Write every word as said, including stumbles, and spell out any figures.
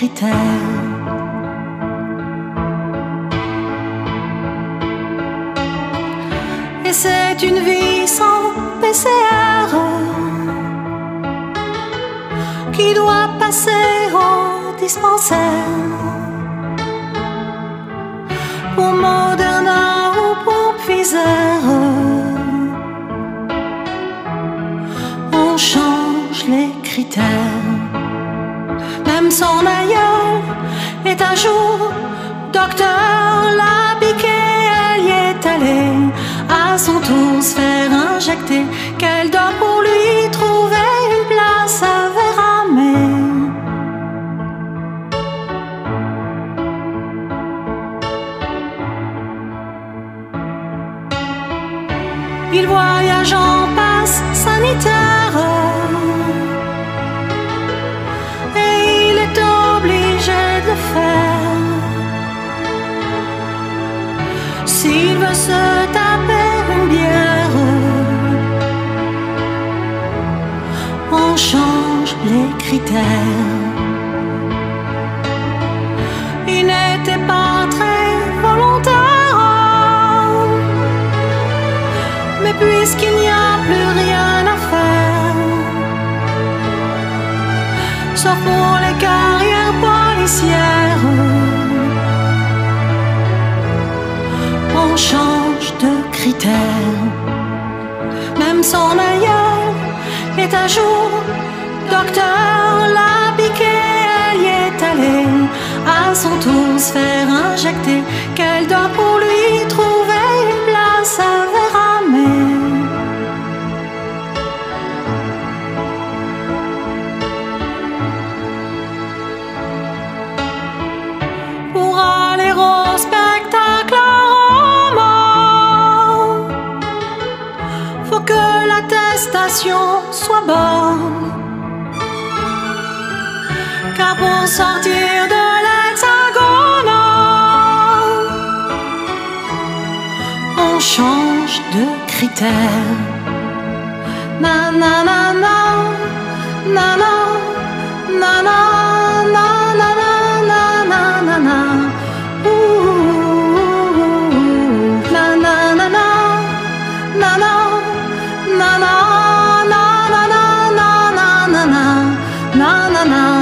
critères. Et c'est une vie sans P C R qui doit passer au dispensaire. Pour Moderna ou pour Pfizer, on change les critères. Même son aïeul est un jour docteur, l'a piqué, elle y est allée à son tour se faire injecter. Qu'elle doit pour lui trouver une place à Verramé. Il voyage en passe sanitaire et il est obligé de le faire. S'il veut se taper une bière, on change les critères. Il n'était pas très volontaire, mais puisqu'il n'y a plus rien à faire, sauf pour les carrières policières, on change de critères. Même son aïeul est un jour docteur, l'a piqué, elle y est allée à son tour se faire injecter. Qu'elle doit pour lui trouver une place à Verramé. Pour aller au spectacle à Roma, faut que l'attestation soit bonne, car pour sortir de l'Hexagone, on change de critères. Na na na na, na na na na na na na na na na. Na na na na na na na na na na na na.